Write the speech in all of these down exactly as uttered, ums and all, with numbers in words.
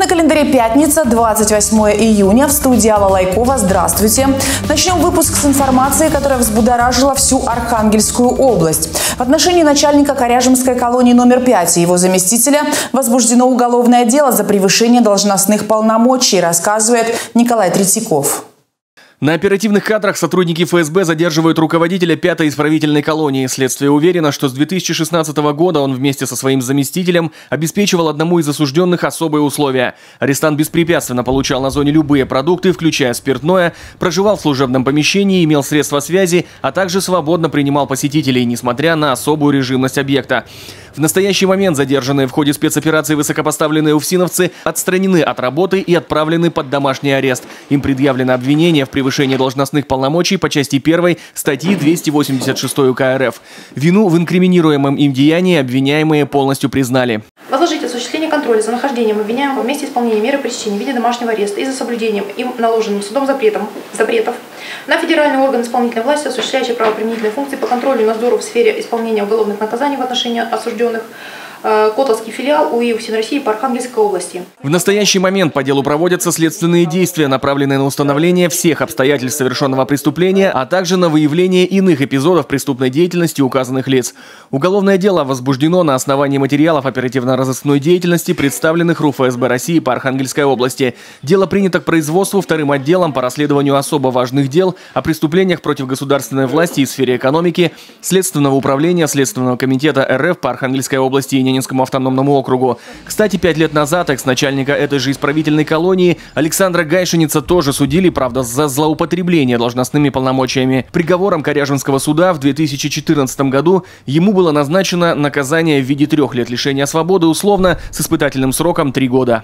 календаре пятница, двадцать восьмое июня. В студии Алла Лайкова. Здравствуйте. Начнем выпуск с информации, которая взбудоражила всю Архангельскую область. В отношении начальника Коряжемской колонии номер пять и его заместителя возбуждено уголовное дело за превышение должностных полномочий, рассказывает Николай Третьяков. На оперативных кадрах сотрудники эф эс бэ задерживают руководителя пятой исправительной колонии. Следствие уверено, что с две тысячи шестнадцатого года он вместе со своим заместителем обеспечивал одному из осужденных особые условия. Арестант беспрепятственно получал на зоне любые продукты, включая спиртное, проживал в служебном помещении, имел средства связи, а также свободно принимал посетителей, несмотря на особую режимность объекта. В настоящий момент задержанные в ходе спецоперации высокопоставленные уфсиновцы отстранены от работы и отправлены под домашний арест. Им предъявлено обвинение в превышении должностных полномочий по части первой статьи двести восемьдесят шесть УК эр эф. Вину в инкриминируемом им деянии обвиняемые полностью признали. Возложить осуществление контроля за нахождением обвиняемого в месте исполнения меры пресечения в виде домашнего ареста и за соблюдением им наложенным судом запретом, запретов на федеральный орган исполнительной власти, осуществляющий правоприменительные функции по контролю и надзору в сфере исполнения уголовных наказаний в отношении осужденных, Котловский филиал УИ УФСИН России по Архангельской области. В настоящий момент по делу проводятся следственные действия, направленные на установление всех обстоятельств совершенного преступления, а также на выявление иных эпизодов преступной деятельности указанных лиц. Уголовное дело возбуждено на основании материалов оперативно-розыскной деятельности, представленных РУ эф эс бэ России по Архангельской области. Дело принято к производству вторым отделом по расследованию особо важных дел о преступлениях против государственной власти и в сфере экономики Следственного управления Следственного комитета эр эф по Архангельской области и Ненецкому автономному округу. Кстати, пять лет назад экс-начальника этой же исправительной колонии Александра Гайшеница тоже судили, правда, за злоупотребление должностными полномочиями. Приговором Коряженского суда в две тысячи четырнадцатом году ему было назначено наказание в виде трех лет лишения свободы условно с испытательным сроком три года.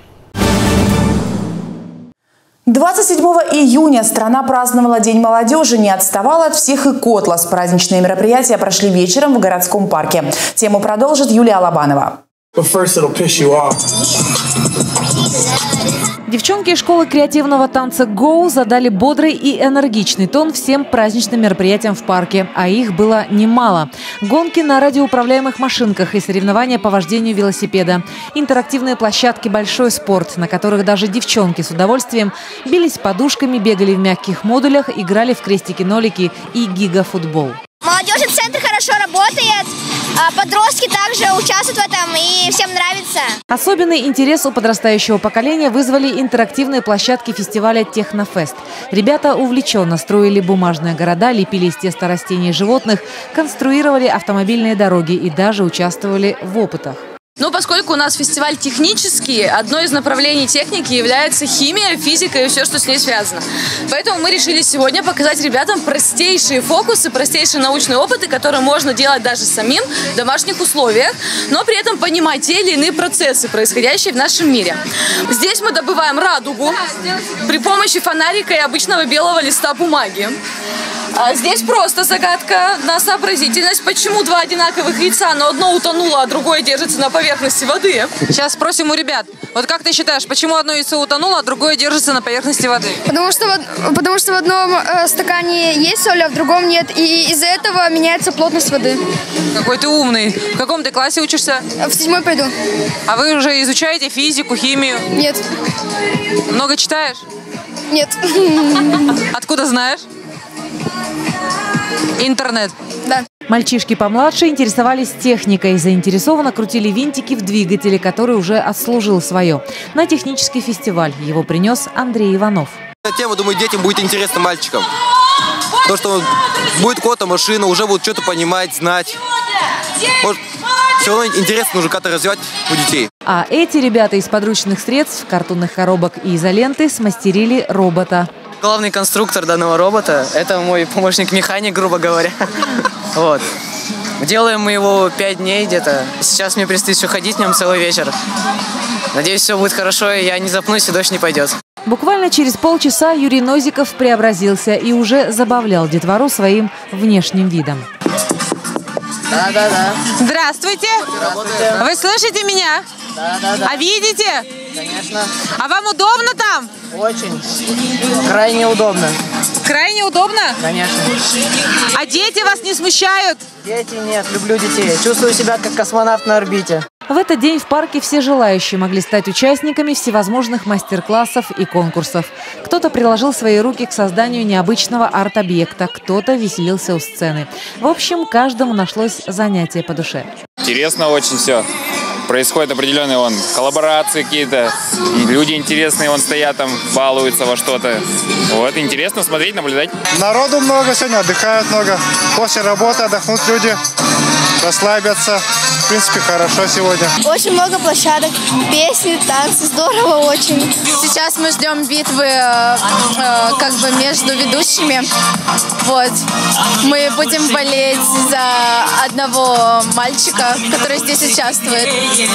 двадцать седьмого июня страна праздновала День молодежи, не отставала от всех и Котлас. Праздничные мероприятия прошли вечером в городском парке. Тему продолжит Юлия Алабанова. Девчонки из школы креативного танца «Гоу» задали бодрый и энергичный тон всем праздничным мероприятиям в парке. А их было немало. Гонки на радиоуправляемых машинках и соревнования по вождению велосипеда. Интерактивные площадки «Большой спорт», на которых даже девчонки с удовольствием бились подушками, бегали в мягких модулях, играли в крестики-нолики и гигафутбол. Молодежный центр хорошо работает, подростки также участвуют в этом и всем нравится. Особенный интерес у подрастающего поколения вызвали интерактивные площадки фестиваля «Технофест». Ребята увлеченно строили бумажные города, лепили из теста растений и животных, конструировали автомобильные дороги и даже участвовали в опытах. Ну, поскольку у нас фестиваль технический, одно из направлений техники является химия, физика и все, что с ней связано. Поэтому мы решили сегодня показать ребятам простейшие фокусы, простейшие научные опыты, которые можно делать даже самим в домашних условиях, но при этом понимать те или иные процессы, происходящие в нашем мире. Здесь мы добываем радугу при помощи фонарика и обычного белого листа бумаги. А здесь просто загадка на сообразительность, почему два одинаковых яйца, но одно утонуло, а другое держится на поверхности воды. Сейчас спросим у ребят, вот как ты считаешь, почему одно яйцо утонуло, а другое держится на поверхности воды? Потому что, потому что в одном э, стакане есть соль, а в другом нет, и из-за этого меняется плотность воды. Какой ты умный. В каком ты классе учишься? В седьмой пойду. А вы уже изучаете физику, химию? Нет. Много читаешь? Нет. Откуда знаешь? Интернет. Да. Мальчишки помладше интересовались техникой, заинтересованно крутили винтики в двигателе, который уже отслужил свое. На технический фестиваль его принес Андрей Иванов. Эта тема, думаю, детям будет интересна, мальчикам. То, что будет кота, машина, уже будут что-то понимать, знать. Может, все равно интересно уже как-то развивать у детей. А эти ребята из подручных средств, картонных коробок и изоленты смастерили робота. Главный конструктор данного робота – это мой помощник-механик, грубо говоря. Вот. Делаем мы его пять дней где-то. Сейчас мне предстоит еще ходить в нем целый вечер. Надеюсь, все будет хорошо, и я не запнусь, и дождь не пойдет. Буквально через полчаса Юрий Нозиков преобразился и уже забавлял детвору своим внешним видом. Да-да-да. Здравствуйте! Здравствуйте. Вы слышите меня? Да-да-да. А видите? Конечно. А вам удобно там? Очень. Крайне удобно. Крайне удобно? Конечно. А дети вас не смущают? Дети нет, люблю детей. Чувствую себя как космонавт на орбите. В этот день в парке все желающие могли стать участниками всевозможных мастер-классов и конкурсов. Кто-то приложил свои руки к созданию необычного арт-объекта, кто-то веселился у сцены. В общем, каждому нашлось занятие по душе. Интересно очень все. Происходят определенные вон, коллаборации какие-то. Люди интересные вон стоят там, балуются во что-то. Вот, интересно смотреть, наблюдать. Народу много сегодня, отдыхают много. После работы отдохнут люди, расслабятся. В принципе, хорошо сегодня. Очень много площадок, песни, танцы, здорово очень. Сейчас мы ждем битвы э, э, как бы между ведущими. Вот. Мы будем болеть за одного мальчика, который здесь участвует.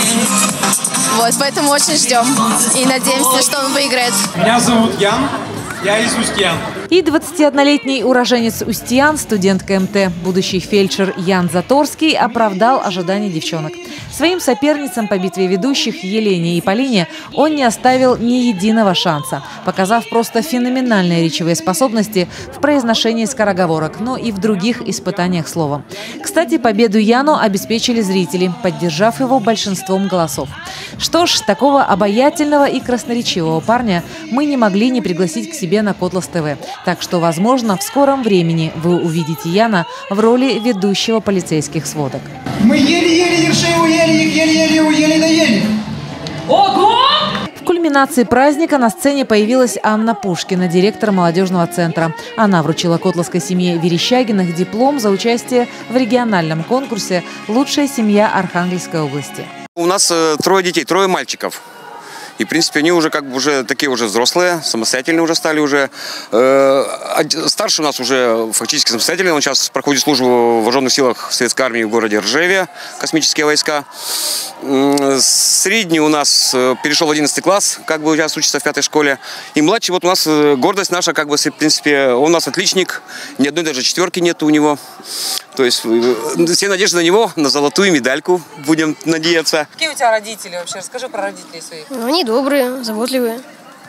Вот, поэтому очень ждем и надеемся, что он выиграет. Меня зовут Ян, я из Устьян. И двадцатиоднолетний уроженец Устьян, студент ка эм тэ, будущий фельдшер Ян Заторский, оправдал ожидания девчонок. Своим соперницам по битве ведущих Елене и Полине он не оставил ни единого шанса, показав просто феноменальные речевые способности в произношении скороговорок, но и в других испытаниях слова. Кстати, победу Яну обеспечили зрители, поддержав его большинством голосов. Что ж, такого обаятельного и красноречивого парня мы не могли не пригласить к себе на Котлас ТВ. Так что, возможно, в скором времени вы увидите Яна в роли ведущего полицейских сводок. Мы еле-еле ершей уели, их еле-еле уели наели. Ого! В кульминации праздника на сцене появилась Анна Пушкина, директор молодежного центра. Она вручила котласской семье Верещагиных диплом за участие в региональном конкурсе «Лучшая семья Архангельской области». У нас э, трое детей, трое мальчиков. И, в принципе, они уже как бы уже такие уже взрослые, самостоятельные уже стали уже. Э, старший у нас уже фактически самостоятельный. Он сейчас проходит службу в вооруженных силах Советской армии в городе Ржеве, космические войска. Средний у нас перешел в одиннадцатый класс, как бы сейчас учится в пятой школе. И младший вот у нас гордость наша, как бы, в принципе, он у нас отличник. Ни одной даже четверки нет у него. То есть все надежды на него, на золотую медальку, будем надеяться. Какие у тебя родители вообще? Расскажи про родителей своих. Ну, они добрые, заботливые.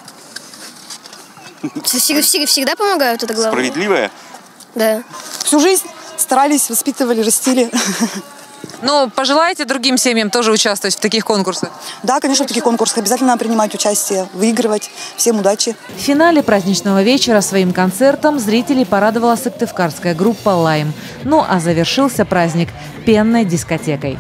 Всегда, всегда, всегда помогают, это главное. Справедливые? Да. Всю жизнь старались, воспитывали, растили. Ну, пожелаете другим семьям тоже участвовать в таких конкурсах? Да, конечно, в таких конкурсах обязательно принимать участие, выигрывать. Всем удачи. В финале праздничного вечера своим концертом зрителей порадовала сыктывкарская группа «Лайм». Ну, а завершился праздник пенной дискотекой.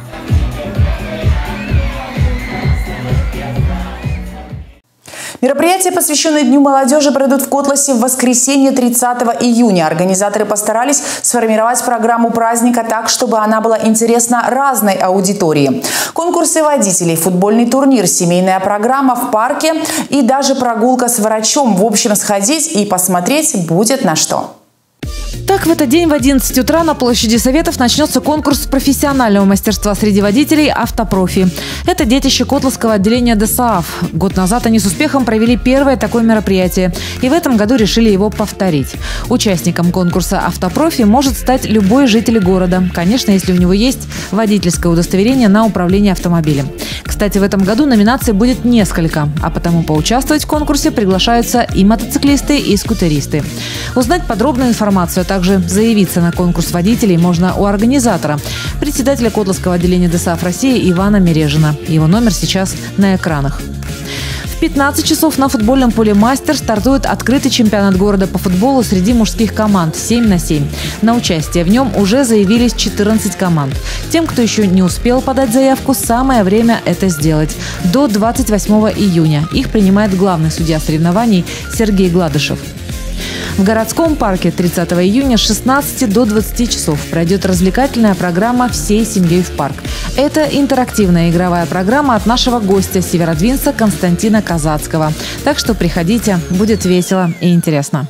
Мероприятия, посвященные Дню молодежи, пройдут в Котласе в воскресенье тридцатого июня. Организаторы постарались сформировать программу праздника так, чтобы она была интересна разной аудитории. Конкурсы водителей, футбольный турнир, семейная программа в парке и даже прогулка с врачом. В общем, сходить и посмотреть будет на что. Так, в этот день в одиннадцать утра на площади Советов начнется конкурс профессионального мастерства среди водителей «Автопрофи». Это детище Котласского отделения дэ эс а а эф. Год назад они с успехом провели первое такое мероприятие. И в этом году решили его повторить. Участником конкурса «Автопрофи» может стать любой житель города. Конечно, если у него есть водительское удостоверение на управление автомобилем. Кстати, в этом году номинаций будет несколько, а потому поучаствовать в конкурсе приглашаются и мотоциклисты, и скутеристы. Узнать подробную информацию, а также заявиться на конкурс водителей можно у организатора, председателя Котласского отделения дэ эс а а эф России Ивана Мережина. Его номер сейчас на экранах. В пятнадцать часов на футбольном поле «Мастер» стартует открытый чемпионат города по футболу среди мужских команд семь на семь. На участие в нем уже заявились четырнадцать команд. Тем, кто еще не успел подать заявку, самое время это сделать. До двадцать восьмого июня. Их принимает главный судья соревнований Сергей Гладышев. В городском парке тридцатого июня с шестнадцати до двадцати часов пройдет развлекательная программа «Всей семьей в парк». Это интерактивная игровая программа от нашего гостя северодвинца Константина Казацкого. Так что приходите, будет весело и интересно.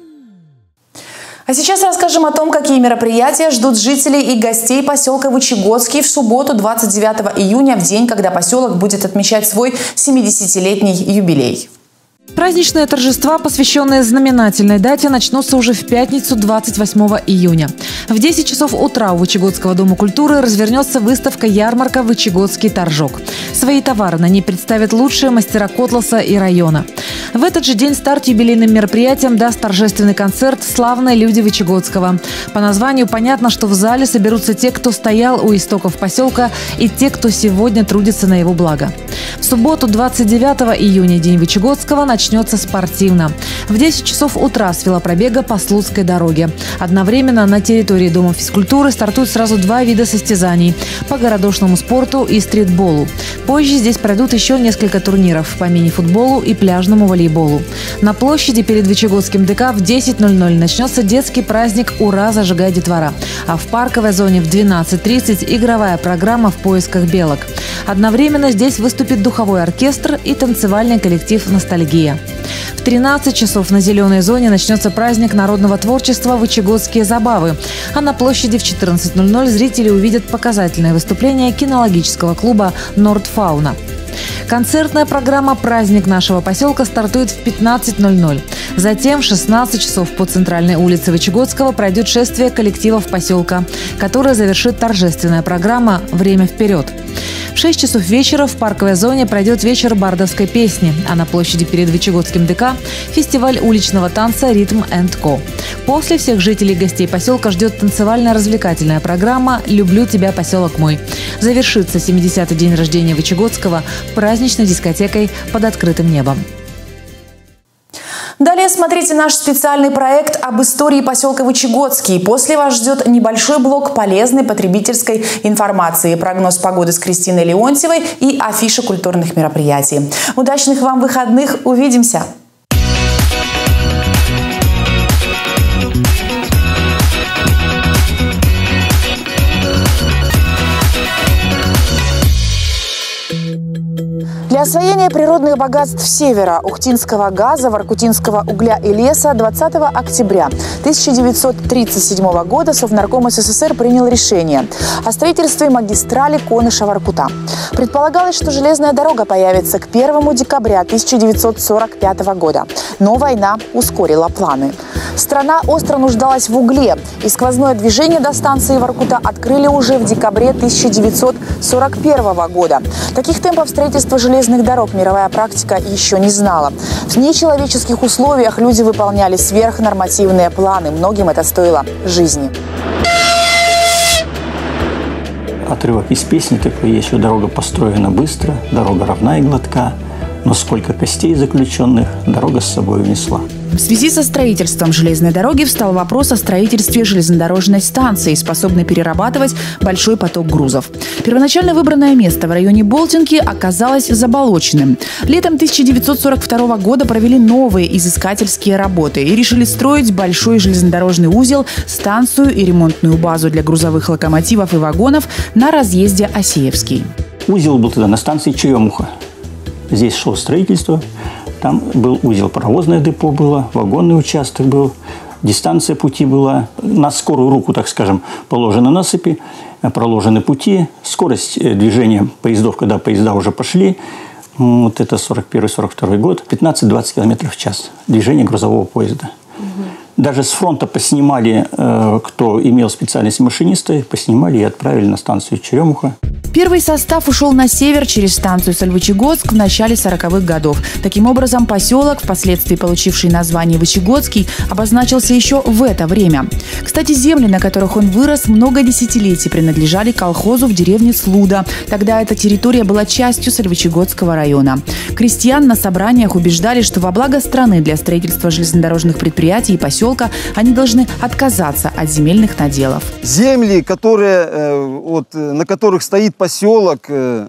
А сейчас расскажем о том, какие мероприятия ждут жителей и гостей поселка Вычегодский в субботу двадцать девятого июня, в день, когда поселок будет отмечать свой семидесятилетний юбилей. Праздничные торжества, посвященные знаменательной дате, начнутся уже в пятницу двадцать восьмого июня. В десять часов утра у Вычегодского дома культуры развернется выставка-ярмарка «Вычегодский торжок». Свои товары на ней представят лучшие мастера Котласа и района. В этот же день старт юбилейным мероприятием даст торжественный концерт «Славные люди Вычегодского». По названию понятно, что в зале соберутся те, кто стоял у истоков поселка, и те, кто сегодня трудится на его благо. В субботу, двадцать девятого июня, День Вычегодского начнется спортивно. В десять часов утра с велопробега по Слуцкой дороге. Одновременно на территории Дома физкультуры стартуют сразу два вида состязаний – по городошному спорту и стритболу. Позже здесь пройдут еще несколько турниров по мини-футболу и пляжному волейболу. На площади перед Вычегодским ДК в десять ноль ноль начнется детский праздник «Ура! Зажигай, детвора!», а в парковой зоне в двенадцать тридцать игровая программа «В поисках белок». Одновременно здесь выступит духовой оркестр и танцевальный коллектив «Ностальгия». В тринадцать часов на зеленой зоне начнется праздник народного творчества «Вычегодские забавы», а на площади в четырнадцать ноль ноль зрители увидят показательное выступление кинологического клуба «Нордфауна». Концертная программа «Праздник нашего поселка» стартует в пятнадцать ноль ноль. Затем в шестнадцать часов по центральной улице Вычегодского пройдет шествие коллективов поселка, которое завершит торжественная программа «Время вперед». В шесть часов вечера в парковой зоне пройдет вечер бардовской песни, а на площади перед Вычегодским ДК – фестиваль уличного танца «Ритм энд Ко». После всех жителей и гостей поселка ждет танцевально-развлекательная программа «Люблю тебя, поселок мой». Завершится семидесятый день рождения Вычегодского праздничной дискотекой под открытым небом. Далее смотрите наш специальный проект об истории поселка Вычегодский. После вас ждет небольшой блок полезной потребительской информации, прогноз погоды с Кристиной Леонтьевой и афиша культурных мероприятий. Удачных вам выходных! Увидимся! Для освоения природных богатств севера, Ухтинского газа, Воркутинского угля и леса двадцатого октября тысяча девятьсот тридцать седьмого года Совнарком СССР принял решение о строительстве магистрали Коныша-Воркута. Предполагалось, что железная дорога появится к первому декабря тысяча девятьсот сорок пятого года, но война ускорила планы. Страна остро нуждалась в угле, и сквозное движение до станции Воркута открыли уже в декабре тысяча девятьсот сорок первого года. Таких темпов строительства железных дорог мировая практика еще не знала. В нечеловеческих условиях люди выполняли сверхнормативные планы. Многим это стоило жизни. Отрывок из песни такой есть, что дорога построена быстро, дорога равна и гладка, но сколько костей заключенных дорога с собой унесла. В связи со строительством железной дороги встал вопрос о строительстве железнодорожной станции, способной перерабатывать большой поток грузов. Первоначально выбранное место в районе Болтинки оказалось заболоченным. Летом тысяча девятьсот сорок второго года провели новые изыскательские работы и решили строить большой железнодорожный узел, станцию и ремонтную базу для грузовых локомотивов и вагонов на разъезде Осеевский. Узел был тогда на станции Черемуха. Здесь шло строительство. Там был узел, паровозное депо было, вагонный участок был, дистанция пути была. На скорую руку, так скажем, положены насыпи, проложены пути, скорость движения поездов, когда поезда уже пошли, вот это сорок первый сорок второй год, пятнадцать-двадцать километров в час движение грузового поезда. Угу. Даже с фронта поснимали, кто имел специальность машиниста, поснимали и отправили на станцию Черемуха. Первый состав ушел на север через станцию Сольвычегодск в начале сороковых годов. Таким образом, поселок, впоследствии получивший название Вычегодский, обозначился еще в это время. Кстати, земли, на которых он вырос, много десятилетий принадлежали колхозу в деревне Слуда. Тогда эта территория была частью Сольвычегодского района. Крестьян на собраниях убеждали, что во благо страны для строительства железнодорожных предприятий и поселка они должны отказаться от земельных наделов. Земли, которые, э, вот, на которых стоит поселок, э,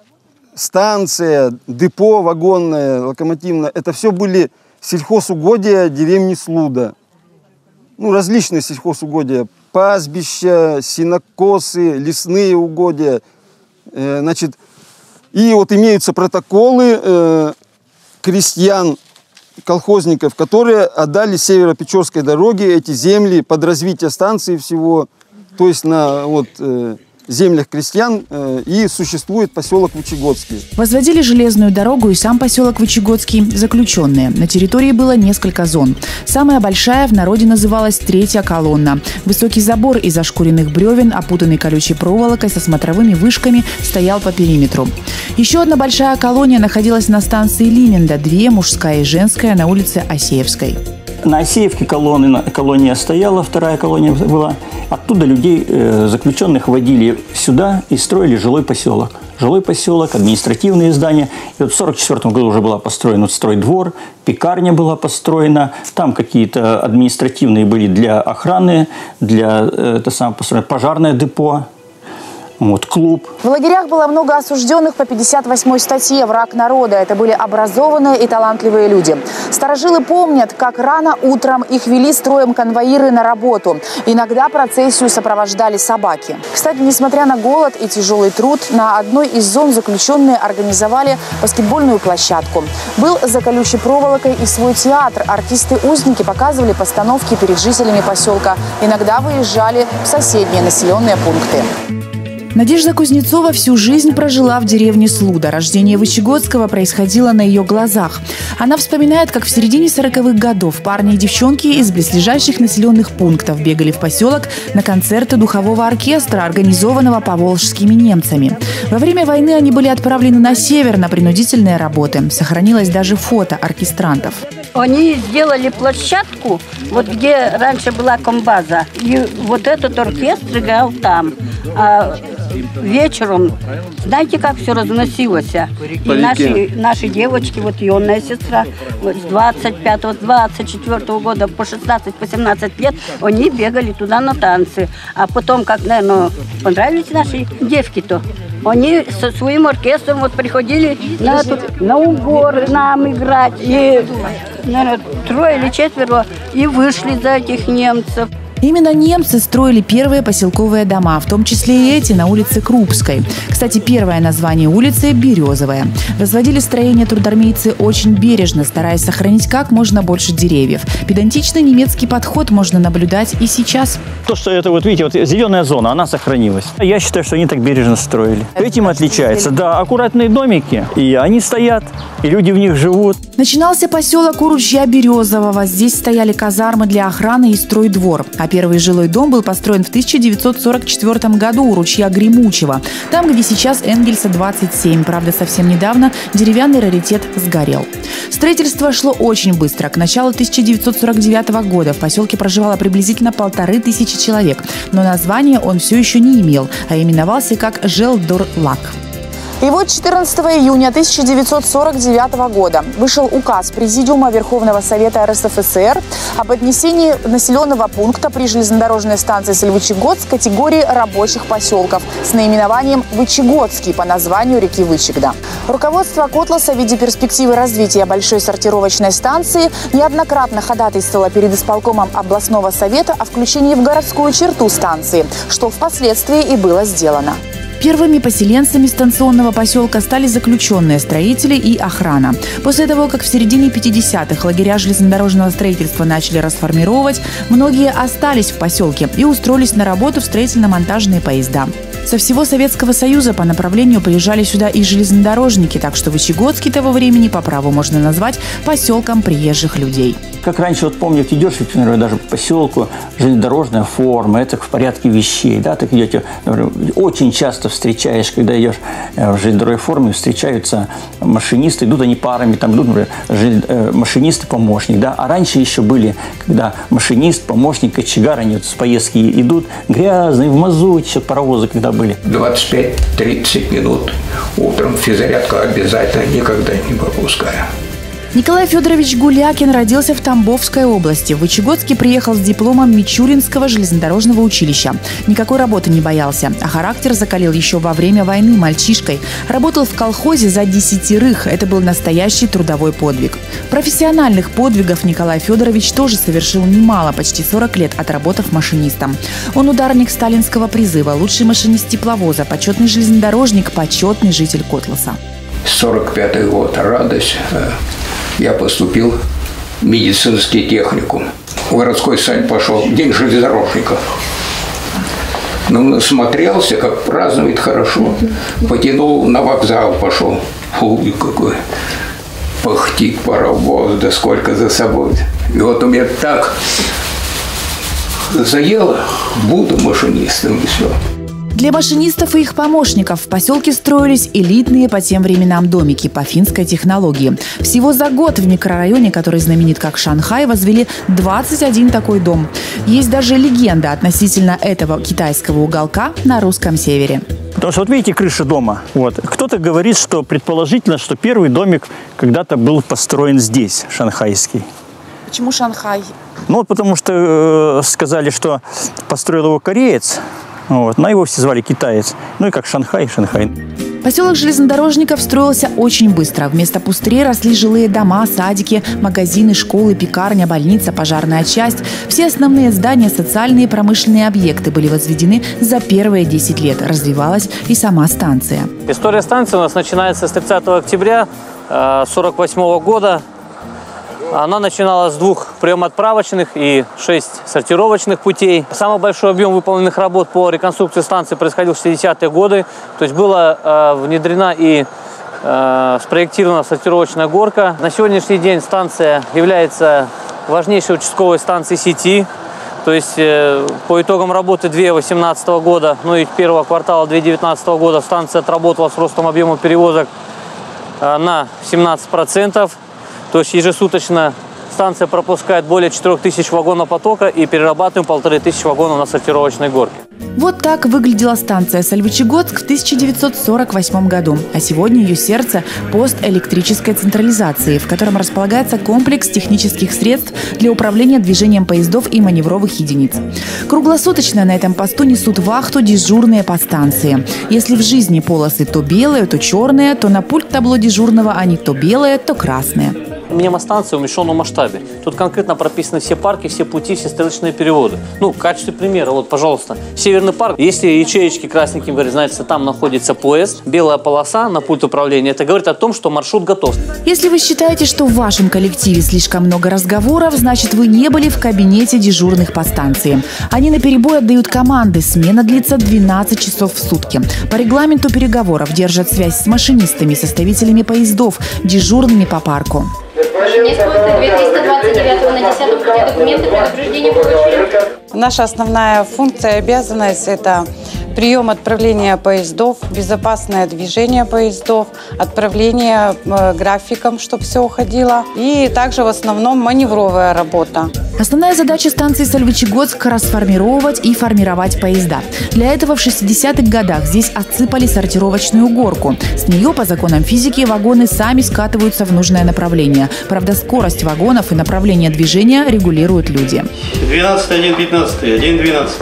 станция, депо вагонное, локомотивное, это все были сельхозугодия деревни Слуда. Ну, различные сельхозугодия. Пастбища, сенокосы, лесные угодья. Э, значит, и вот имеются протоколы э, крестьян, колхозников, которые отдали Северо-Печорской дороге эти земли под развитие станции всего, то есть на вот, э, землях крестьян э, и существует поселок Вычегодский. Возводили железную дорогу и сам поселок Вычегодский заключенные. На территории было несколько зон. Самая большая в народе называлась Третья колонна. Высокий забор из ошкуренных бревен, опутанный колючей проволокой со смотровыми вышками, стоял по периметру. Еще одна большая колония находилась на станции Лименда, две, мужская и женская, на улице Осеевской. На Осеевке колонны, колония стояла, вторая колония была. Оттуда людей, э, заключенных, водили сюда и строили жилой поселок. Жилой поселок, административные здания. И вот в сорок четвёртом году уже была построена вот стройдвор, пекарня была построена. Там какие-то административные были для охраны, для э, это самое построено, пожарное депо. Вот, клуб. В лагерях было много осужденных по пятьдесят восьмой статье «Враг народа». Это были образованные и талантливые люди. Старожилы помнят, как рано утром их вели строем конвоиры на работу. Иногда процессию сопровождали собаки. Кстати, несмотря на голод и тяжелый труд, на одной из зон заключенные организовали баскетбольную площадку. Был за колючей проволокой и свой театр. Артисты-узники показывали постановки перед жителями поселка. Иногда выезжали в соседние населенные пункты. Надежда Кузнецова всю жизнь прожила в деревне Слуда. Рождение Вычегодского происходило на ее глазах. Она вспоминает, как в середине сороковых годов парни и девчонки из близлежащих населенных пунктов бегали в поселок на концерты духового оркестра, организованного поволжскими немцами. Во время войны они были отправлены на север на принудительные работы. Сохранилось даже фото оркестрантов. Они сделали площадку, вот где раньше была комбаза. И вот этот оркестр играл там. А вечером, знаете, как все разносилось? И наши, наши девочки, вот ионная сестра, вот с двадцать пятого, двадцать четвёртого года по шестнадцать, по семнадцать лет, они бегали туда на танцы. А потом, как, наверное, понравились наши девки-то, они со своим оркестром вот приходили на, тут, на уборы нам играть. И, наверное, трое или четверо, и вышли за этих немцев. Именно немцы строили первые поселковые дома, в том числе и эти на улице Крупской. Кстати, первое название улицы – Березовая. Возводили строение трудармейцы очень бережно, стараясь сохранить как можно больше деревьев. Педантичный немецкий подход можно наблюдать и сейчас. То, что это, вот видите, вот зеленая зона, она сохранилась. Я считаю, что они так бережно строили. Этим отличается. Да, аккуратные домики, и они стоят, и люди в них живут. Начинался поселок у ручья Березового. Здесь стояли казармы для охраны и стройдвор. А первый жилой дом был построен в тысяча девятьсот сорок четвёртом году у ручья Гремучего. Там, где сейчас Энгельса двадцать семь. Правда, совсем недавно деревянный раритет сгорел. Строительство шло очень быстро. К началу тысяча девятьсот сорок девятого года в поселке проживало приблизительно полторы тысячи человек. Но название он все еще не имел, а именовался как Желдорлак. И вот четырнадцатого июня тысяча девятьсот сорок девятого года вышел указ Президиума Верховного Совета эр эс эф эс ер об отнесении населенного пункта при железнодорожной станции Сольвычегодск категории рабочих поселков с наименованием Вычегодский по названию реки Вычегда. Руководство Котласа в виде перспективы развития большой сортировочной станции неоднократно ходатайствовало перед исполкомом областного совета о включении в городскую черту станции, что впоследствии и было сделано. Первыми поселенцами станционного поселка стали заключенные строители и охрана. После того, как в середине пятидесятых лагеря железнодорожного строительства начали расформировать, многие остались в поселке и устроились на работу в строительно-монтажные поезда. Со всего Советского Союза по направлению приезжали сюда и железнодорожники, так что Вычегодский того времени по праву можно назвать поселком приезжих людей. Как раньше, вот помните, идешь, например, даже по поселку, железнодорожная форма, это в порядке вещей, да, так идете, например, очень часто встречаешь, когда идешь в железнодорожной форме, встречаются машинисты, идут они парами, там идут, например, машинист-помощник, да, а раньше еще были, когда машинист, помощник, кочегар, они вот с поездки идут, грязные, в мазуте, еще паровозы когда были. двадцать пять — тридцать минут утром физзарядка обязательно, никогда не пропускаю. Николай Федорович Гулякин родился в Тамбовской области. В Вычегодске приехал с дипломом Мичуринского железнодорожного училища. Никакой работы не боялся, а характер закалил еще во время войны мальчишкой. Работал в колхозе за десятерых. Это был настоящий трудовой подвиг. Профессиональных подвигов Николай Федорович тоже совершил немало, почти сорок лет отработав машинистом. Он ударник сталинского призыва, лучший машинист тепловоза, почетный железнодорожник, почетный житель Котласа. сорок пятый год, радость. Я поступил в медицинский техникум. В городской сад пошел, день железнодорожника. Ну, насмотрелся, как празднует хорошо. Потянул на вокзал, пошел. Ой, какой пыхтит паровоз, да сколько за собой. И вот у меня так заело, буду машинистом, и все. Для машинистов и их помощников в поселке строились элитные по тем временам домики по финской технологии. Всего за год в микрорайоне, который знаменит как Шанхай, возвели двадцать один такой дом. Есть даже легенда относительно этого китайского уголка на русском севере. Потому что вот видите крыша дома. Вот. Кто-то говорит, что предположительно, что первый домик когда-то был построен здесь, шанхайский. Почему Шанхай? Ну вот потому что э, сказали, что построил его кореец. Вот. Но его все звали китаец. Ну и как Шанхай, Шанхай. Поселок железнодорожников строился очень быстро. Вместо пустырей росли жилые дома, садики, магазины, школы, пекарня, больница, пожарная часть. Все основные здания, социальные и промышленные объекты были возведены за первые десять лет. Развивалась и сама станция. История станции у нас начинается с тридцатого октября сорок восьмого года. Она начиналась с двух приемо-отправочных и шесть сортировочных путей. Самый большой объем выполненных работ по реконструкции станции происходил в шестидесятые годы. То есть была э, внедрена и э, спроектирована сортировочная горка. На сегодняшний день станция является важнейшей участковой станцией сети. То есть э, по итогам работы две тысячи восемнадцатого года, ну и первого квартала две тысячи девятнадцатого года станция отработала с ростом объема перевозок э, на семнадцать процентов. То есть ежесуточно станция пропускает более четырёх тысяч вагонов потока и перерабатываем полторы тысячи вагонов на сортировочной горке. Вот так выглядела станция Сольвычегодск в тысяча девятьсот сорок восьмом году. А сегодня ее сердце – пост электрической централизации, в котором располагается комплекс технических средств для управления движением поездов и маневровых единиц. Круглосуточно на этом посту несут вахту дежурные по станции. Если в жизни полосы то белые, то черные, то на пульт табло дежурного они то белые, то красные. Мнемостанция в уменьшенном масштабе. Тут конкретно прописаны все парки, все пути, все стрелочные переводы. Ну, в качестве примера, вот, пожалуйста, Северный парк. Если ячеечки красненьким говорят, значит, там находится поезд, белая полоса на пульт управления, это говорит о том, что маршрут готов. Если вы считаете, что в вашем коллективе слишком много разговоров, значит, вы не были в кабинете дежурных по станции. Они наперебой отдают команды. Смена длится двенадцать часов в сутки. По регламенту переговоров держат связь с машинистами, составителями поездов, дежурными по парку. Машинист поезда две триста двадцать девятого на десятом пути документы предупреждения получили. Наша основная функция и обязанность – это прием отправления поездов, безопасное движение поездов, отправление э, графиком, чтобы все уходило. И также в основном маневровая работа. Основная задача станции Сольвычегодск – расформировать и формировать поезда. Для этого в шестидесятых годах здесь отсыпали сортировочную горку. С нее, по законам физики, вагоны сами скатываются в нужное направление. Правда, скорость вагонов и направление движения регулируют люди. двенадцать один пятнадцать, один двенадцать.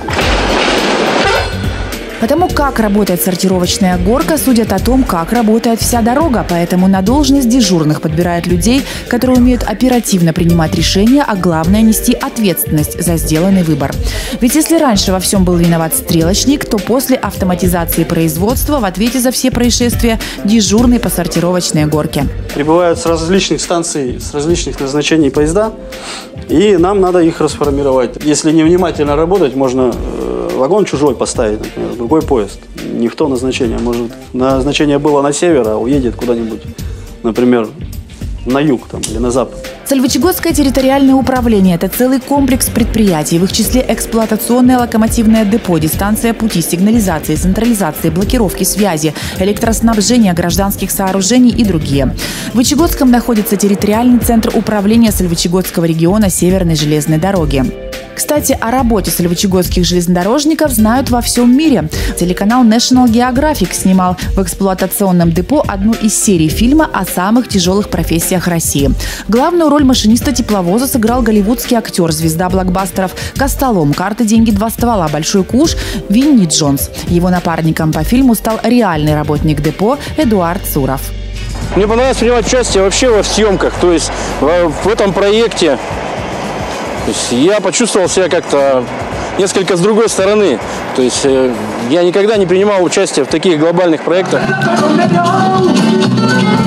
Потому как работает сортировочная горка, судят о том, как работает вся дорога. Поэтому на должность дежурных подбирают людей, которые умеют оперативно принимать решения, а главное – нести ответственность за сделанный выбор. Ведь если раньше во всем был виноват стрелочник, то после автоматизации производства в ответе за все происшествия дежурный по сортировочной горке. Прибывают с различных станций, с различных назначений поезда, и нам надо их расформировать. Если невнимательно работать, можно вагон чужой поставить, например, другой поезд. Не в то назначение. Может, назначение было на север, а уедет куда-нибудь, например, на юг там, или на запад. Сольвычегодское территориальное управление – это целый комплекс предприятий. В их числе эксплуатационное локомотивное депо, дистанция пути, сигнализации, централизации, блокировки связи, электроснабжение гражданских сооружений и другие. В Вычегодском находится территориальный центр управления Сольвычегодского региона Северной железной дороги. Кстати, о работе сольвычегодских железнодорожников знают во всем мире. Телеканал National Geographic снимал в эксплуатационном депо одну из серий фильма о самых тяжелых профессиях России. Главную роль машиниста тепловоза сыграл голливудский актер, звезда блокбастеров «Костолом», «Карты, деньги, два ствола», «Большой куш» Винни Джонс. Его напарником по фильму стал реальный работник депо Эдуард Суров. Мне понравилось принимать участие вообще во съемках, то есть в, в этом проекте. То есть я почувствовал себя как-то несколько с другой стороны. То есть э, я никогда не принимал участие в таких глобальных проектах.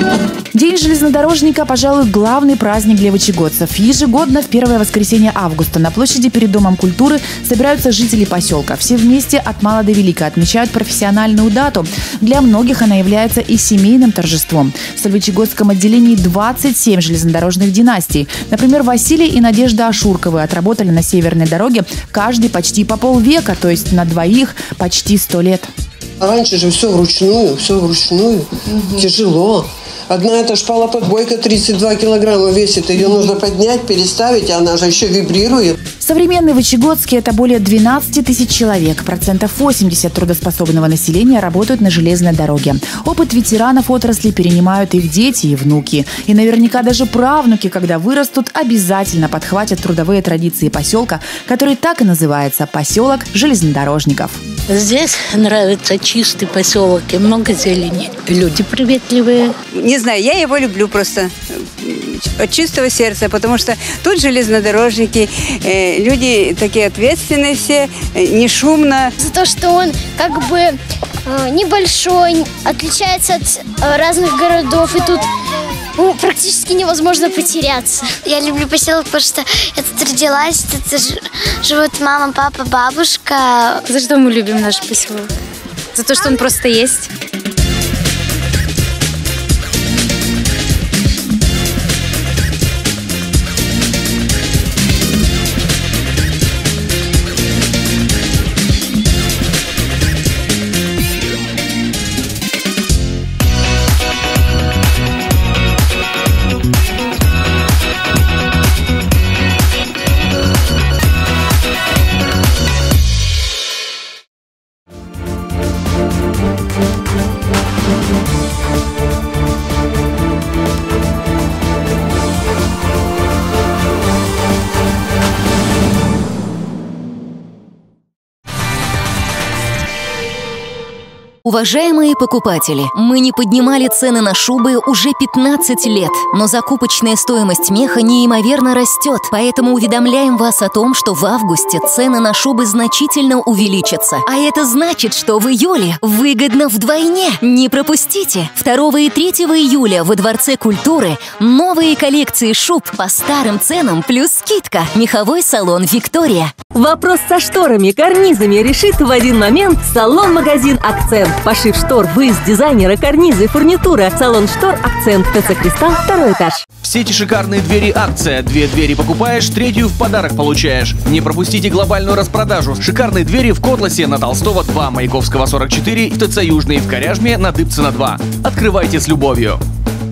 День железнодорожника, пожалуй, главный праздник для вычегодцев. Ежегодно в первое воскресенье августа на площади перед Домом культуры собираются жители поселка. Все вместе от мала до велика отмечают профессиональную дату. Для многих она является и семейным торжеством. В Сольвычегодском отделении двадцать семь железнодорожных династий. Например, Василий и Надежда Ашурковы отработали на северной дороге каждый почти по полвека, то есть на двоих почти сто лет. Раньше же все вручную, все вручную. Угу. Тяжело. Одна эта шпала-подбойка тридцать два килограмма весит. Ее нужно поднять, переставить, а она же еще вибрирует. Современный Вычегодский – это более двенадцати тысяч человек. Процентов восемьдесят трудоспособного населения работают на железной дороге. Опыт ветеранов отрасли перенимают их дети и внуки. И наверняка даже правнуки, когда вырастут, обязательно подхватят трудовые традиции поселка, который так и называется – поселок железнодорожников. Здесь нравится чистый поселок и много зелени. Люди приветливые. Не знаю, я его люблю просто от чистого сердца, потому что тут железнодорожники, э, люди такие ответственные все, э, не шумно. За то, что он как бы э, небольшой, отличается от э, разных городов, и тут ну, практически невозможно потеряться. Я люблю поселок, потому что я тут родилась, тут живут мама, папа, бабушка. За что мы любим наш поселок? За то, что он просто есть. Уважаемые покупатели, мы не поднимали цены на шубы уже пятнадцать лет, но закупочная стоимость меха неимоверно растет, поэтому уведомляем вас о том, что в августе цены на шубы значительно увеличатся. А это значит, что в июле выгодно вдвойне. Не пропустите! второго и третьего июля во Дворце культуры новые коллекции шуб по старым ценам плюс скидка. Меховой салон «Виктория». Вопрос со шторами, карнизами решит в один момент салон-магазин «Акцент». Пошив штор, выезд дизайнера, карнизы, фурнитура. Салон штор «Акцент», ТЦ «Кристалл», второй этаж. В сети «Шикарные двери» акция. Две двери покупаешь, третью в подарок получаешь. Не пропустите глобальную распродажу. «Шикарные двери» в Котласе на Толстого два, Маяковского сорок четыре, в ТЦ «Южный» в Коряжме на Дыбцена два. Открывайте с любовью.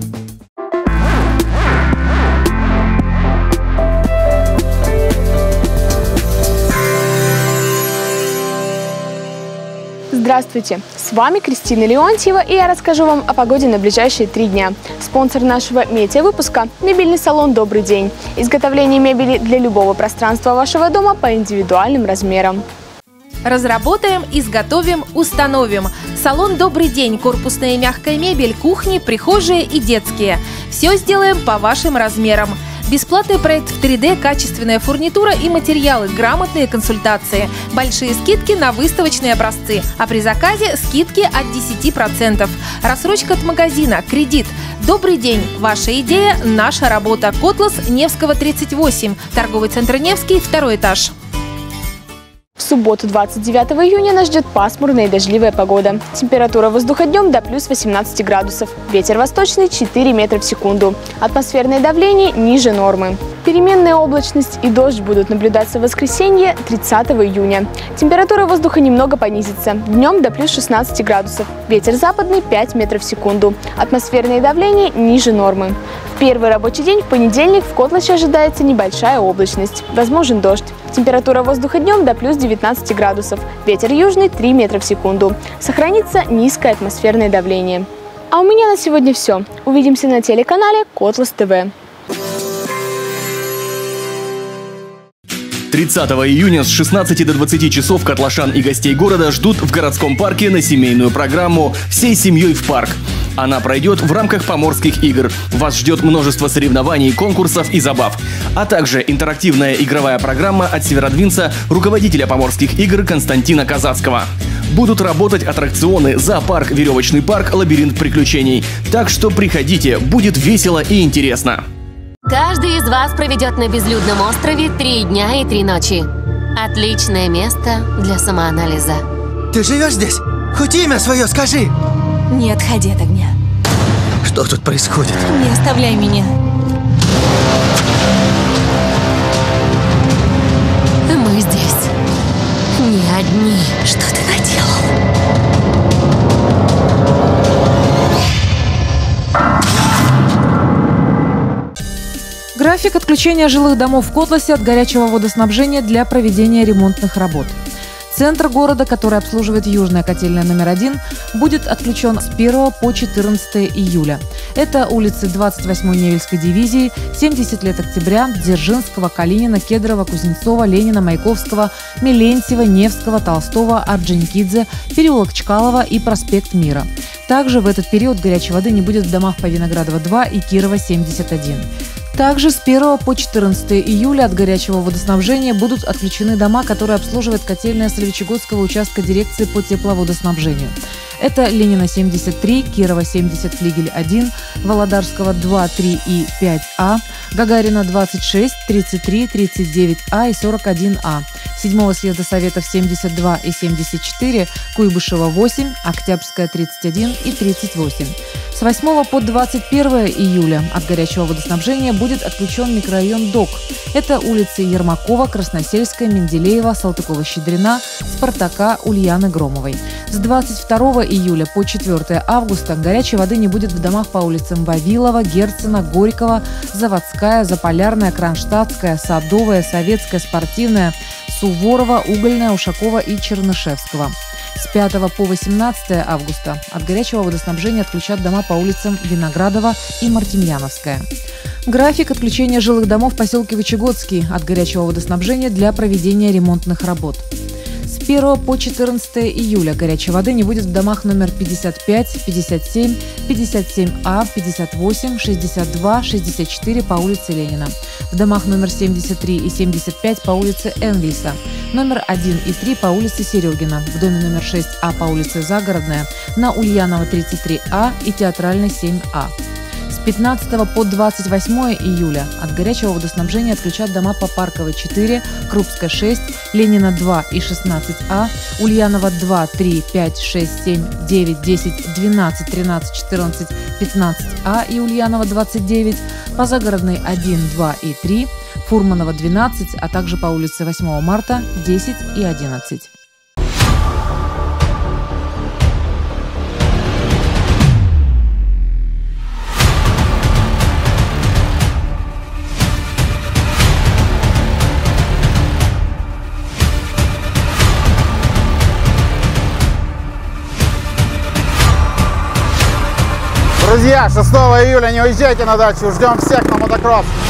Здравствуйте! С вами Кристина Леонтьева, и я расскажу вам о погоде на ближайшие три дня. Спонсор нашего метеовыпуска – мебельный салон «Добрый день». Изготовление мебели для любого пространства вашего дома по индивидуальным размерам. Разработаем, изготовим, установим. Салон «Добрый день». Корпусная и мягкая мебель, кухни, прихожие и детские. Все сделаем по вашим размерам. Бесплатный проект в три дэ, качественная фурнитура и материалы, грамотные консультации. Большие скидки на выставочные образцы. А при заказе скидки от десяти процентов. Рассрочка от магазина, кредит. Добрый день. Ваша идея – наша работа. Котлас, Невского, тридцать восемь. Торговый центр Невский, второй этаж. В субботу, двадцать девятого июня, нас ждет пасмурная и дождливая погода. Температура воздуха днем до плюс восемнадцати градусов. Ветер восточный четыре метра в секунду. Атмосферное давление ниже нормы. Переменная облачность и дождь будут наблюдаться в воскресенье, тридцатого июня. Температура воздуха немного понизится. Днем до плюс шестнадцати градусов. Ветер западный пять метров в секунду. Атмосферное давление ниже нормы. В первый рабочий день в понедельник в Котласе ожидается небольшая облачность. Возможен дождь. Температура воздуха днем до плюс девятнадцати градусов. Ветер южный три метра в секунду. Сохранится низкое атмосферное давление. А у меня на сегодня все. Увидимся на телеканале Котлас ТВ. тридцатого июня с шестнадцати до двадцати часов котлашан и гостей города ждут в городском парке на семейную программу «Всей семьей в парк». Она пройдет в рамках Поморских игр. Вас ждет множество соревнований, конкурсов и забав. А также интерактивная игровая программа от Северодвинца, руководителя Поморских игр Константина Казацкого. Будут работать аттракционы, зоопарк, веревочный парк, лабиринт приключений. Так что приходите, будет весело и интересно. Каждый из вас проведет на безлюдном острове три дня и три ночи. Отличное место для самоанализа. Ты живешь здесь? Хоть имя свое скажи. Не отходи от огня. Что тут происходит? Не оставляй меня. Мы здесь не одни. Что ты наделал? График отключения жилых домов в Котласе от горячего водоснабжения для проведения ремонтных работ. Центр города, который обслуживает Южная котельная номер один, будет отключен с первого по четырнадцатое июля. Это улицы двадцать восьмой Невельской дивизии, семьдесят лет октября, Дзержинского, Калинина, Кедрова, Кузнецова, Ленина, Маяковского, Миленцева, Невского, Толстого, Орджоникидзе, переулок Чкалова и проспект Мира. Также в этот период горячей воды не будет в домах по Виноградова два и Кирова семьдесят один. Также с первого по четырнадцатое июля от горячего водоснабжения будут отключены дома, которые обслуживает котельная Сольвычегодского участка дирекции по тепловодоснабжению. Это Ленина семьдесят три, Кирова семьдесят, Флигель один, Володарского два, три и пять А, Гагарина двадцать шесть, тридцать три, тридцать девять А и сорок один А, седьмого съезда Советов семьдесят два и семьдесят четыре, Куйбышева восемь, Октябрьская тридцать один и тридцать восемь. С восьмого по двадцать первое июля от горячего водоснабжения будет отключен микрорайон Док. Это улицы Ермакова, Красносельская, Менделеева, Салтыкова-Щедрина, Спартака, Ульяны Громовой. С двадцать второго июля по четвёртое августа горячей воды не будет в домах по улицам Вавилова, Герцена, Горького, Заводская, Заполярная, Кронштадтская, Садовая, Советская, Спортивная, Суворова, Угольная, Ушакова и Чернышевского. С пятого по восемнадцатое августа от горячего водоснабжения отключат дома по улицам Виноградова и Мартемьяновская. График отключения жилых домов в поселке Вычегодский от горячего водоснабжения для проведения ремонтных работ. С первого по четырнадцатое июля горячей воды не будет в домах номер пятьдесят пять, пятьдесят семь, пятьдесят семь А, пятьдесят восемь, шестьдесят два, шестьдесят четыре по улице Ленина. В домах номер семьдесят три и семьдесят пять по улице Энгельса. Номер один и три по улице Серегина. В доме номер шесть А по улице Загородная. На Ульянова тридцать три А и Театральной семь А. С пятнадцатого по двадцать восьмое июля от горячего водоснабжения отключат дома по Парковой четыре, Крупская шесть, Ленина два и шестнадцать А, Ульянова два, три, пять, шесть, семь, девять, десять, двенадцать, тринадцать, четырнадцать, пятнадцать А и Ульянова двадцать девять, по Загородной один, два и три, Фурманова двенадцать, а также по улице восьмого марта десять и одиннадцать. Друзья, шестого июля не уезжайте на дачу, ждем всех на мотокросс.